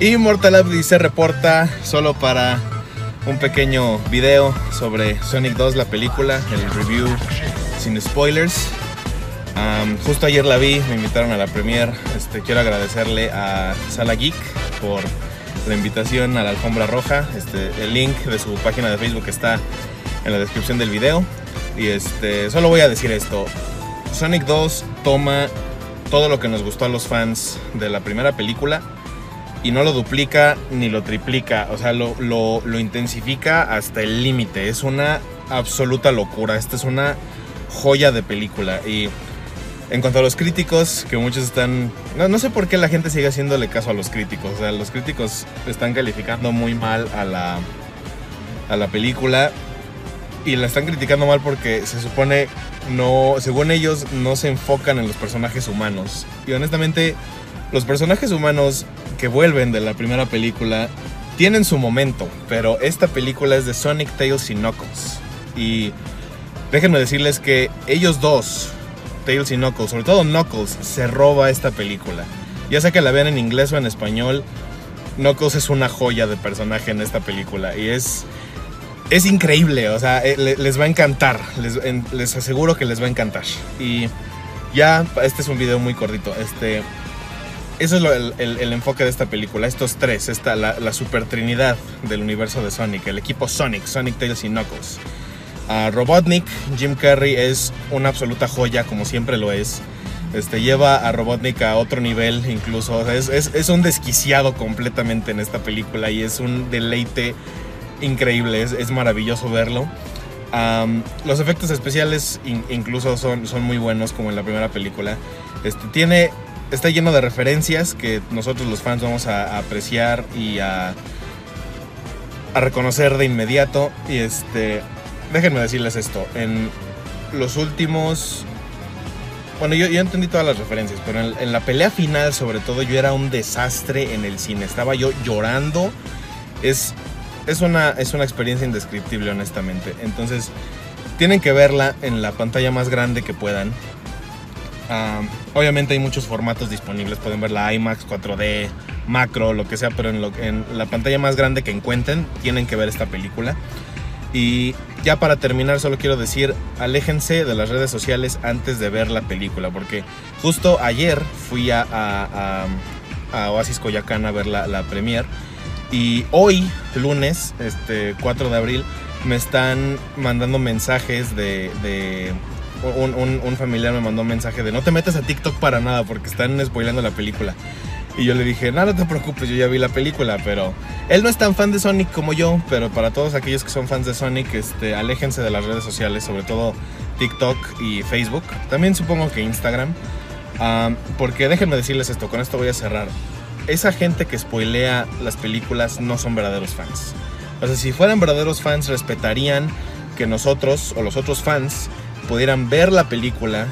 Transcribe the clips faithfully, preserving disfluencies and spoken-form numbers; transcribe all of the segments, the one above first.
Immortal Abdi se reporta solo para un pequeño video sobre Sonic dos, la película, el review sin spoilers. Um, justo ayer la vi, me invitaron a la premiere. Este, quiero agradecerle a Sala Geek por la invitación a la alfombra roja. Este, el link de su página de Facebook está en la descripción del video. Y este, solo voy a decir esto: Sonic dos toma todo lo que nos gustó a los fans de la primera película y no lo duplica ni lo triplica, o sea, lo, lo, lo intensifica hasta el límite. Es una absoluta locura. Esta es una joya de película. Y en cuanto a los críticos, que muchos están... No, no sé por qué la gente sigue haciéndole caso a los críticos. O sea, los críticos están calificando muy mal a la, a la película. Y la están criticando mal porque se supone, no, según ellos, no se enfocan en los personajes humanos. Y honestamente, los personajes humanos que vuelven de la primera película tienen su momento, pero esta película es de Sonic, Tails y Knuckles. Y déjenme decirles que ellos dos, Tails y Knuckles, sobre todo Knuckles, se roba esta película. Ya sea que la vean en inglés o en español, Knuckles es una joya de personaje en esta película. Y es... Es increíble, o sea, les va a encantar, les, les aseguro que les va a encantar. Y ya, este es un video muy cortito, este, eso es lo, el, el, el enfoque de esta película, estos tres, esta, la, la super trinidad del universo de Sonic, el equipo Sonic, Sonic, Tails y Knuckles. Uh, Robotnik, Jim Carrey, es una absoluta joya, como siempre lo es. Este, lleva a Robotnik a otro nivel incluso, o sea, es, es, es un desquiciado completamente en esta película y es un deleite increíble, es, es maravilloso verlo. Um, los efectos especiales in, incluso son, son muy buenos, como en la primera película. Este, tiene, está lleno de referencias que nosotros los fans vamos a, a apreciar y a, a reconocer de inmediato. Y este, déjenme decirles esto: en los últimos... Bueno, yo, yo entendí todas las referencias, pero en, en la pelea final, sobre todo, yo era un desastre en el cine. Estaba yo llorando. Es... Es una, es una experiencia indescriptible, honestamente. Entonces, tienen que verla en la pantalla más grande que puedan. Uh, obviamente hay muchos formatos disponibles. Pueden verla IMAX, cuatro D, macro, lo que sea. Pero en, lo, en la pantalla más grande que encuentren, tienen que ver esta película. Y ya para terminar, solo quiero decir: aléjense de las redes sociales antes de ver la película. Porque justo ayer fui a, a, a, a Oasis Coyoacán a ver la, la premiere. Y hoy, lunes, este cuatro de abril, me están mandando mensajes de... de un, un, un familiar me mandó un mensaje de: no te metas a TikTok para nada porque están spoileando la película. Y yo le dije: no, no te preocupes, yo ya vi la película. Pero él no es tan fan de Sonic como yo. Pero para todos aquellos que son fans de Sonic, este, aléjense de las redes sociales, sobre todo TikTok y Facebook. También supongo que Instagram. Um, porque déjenme decirles esto, con esto voy a cerrar. Esa gente que spoilea las películas no son verdaderos fans. O sea, si fueran verdaderos fans, respetarían que nosotros o los otros fans pudieran ver la película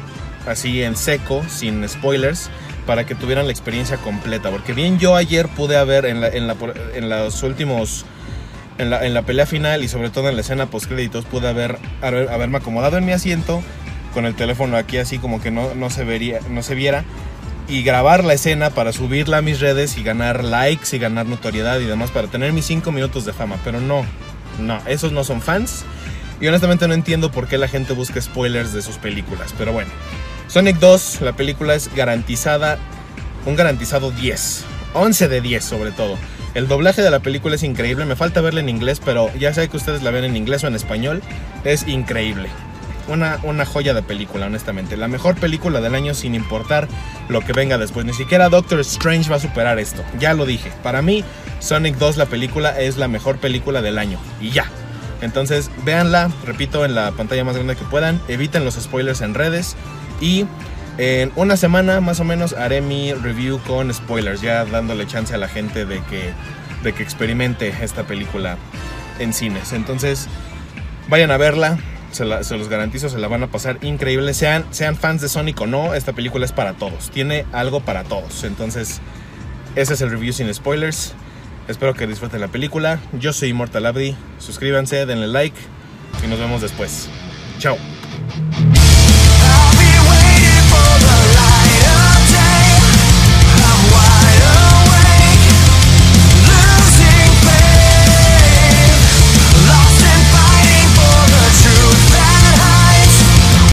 así en seco, sin spoilers, para que tuvieran la experiencia completa. Porque bien, yo ayer pude haber en, la, en, la, en los últimos... En la, en la pelea final y sobre todo en la escena post créditos, pude haber, haber, haberme acomodado en mi asiento con el teléfono aquí así como que no, no, se, vería, no se viera, y grabar la escena para subirla a mis redes y ganar likes y ganar notoriedad y demás, para tener mis cinco minutos de fama. Pero no, no, esos no son fans. Y honestamente no entiendo por qué la gente busca spoilers de sus películas. Pero bueno, Sonic dos, la película es garantizada, un garantizado diez, once de diez sobre todo. El doblaje de la película es increíble, me falta verla en inglés, pero ya sé que ustedes la ven en inglés o en español, es increíble. Una, una joya de película, honestamente. La mejor película del año, sin importar lo que venga después. Ni siquiera Doctor Strange va a superar esto. Ya lo dije. Para mí, Sonic dos, la película, es la mejor película del año. Y ya. Entonces, véanla, repito, en la pantalla más grande que puedan. Eviten los spoilers en redes. Y en una semana, más o menos, haré mi review con spoilers. Ya dándole chance a la gente de que, de que experimente esta película en cines. Entonces, vayan a verla. Se, la, se los garantizo, se la van a pasar increíble. Sean, sean fans de Sonic o no, esta película es para todos. Tiene algo para todos. Entonces, ese es el review sin spoilers. Espero que disfruten la película. Yo soy Immortal Abdi. Suscríbanse, denle like y nos vemos después. Chao.